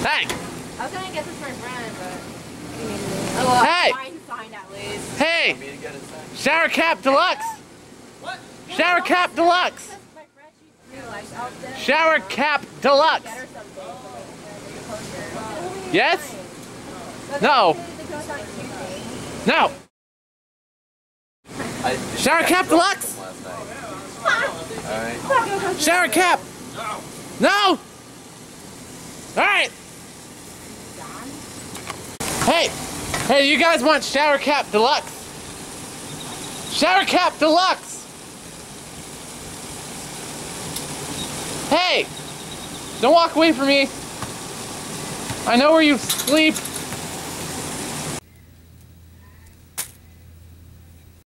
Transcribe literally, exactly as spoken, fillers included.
Hey! I was gonna get this for my friend, but... Oh, well, Hey! mine signed at least. Hey! Shower cap deluxe! What? Shower cap deluxe! My friend, she realized I'll send Shower cap deluxe! get her something. But Yes? No. No. Shower cap deluxe! Alright. Shower cap! No! Alright! Hey! Hey, you guys want shower cap deluxe? Shower cap deluxe! Hey! Don't walk away from me! I know where you sleep!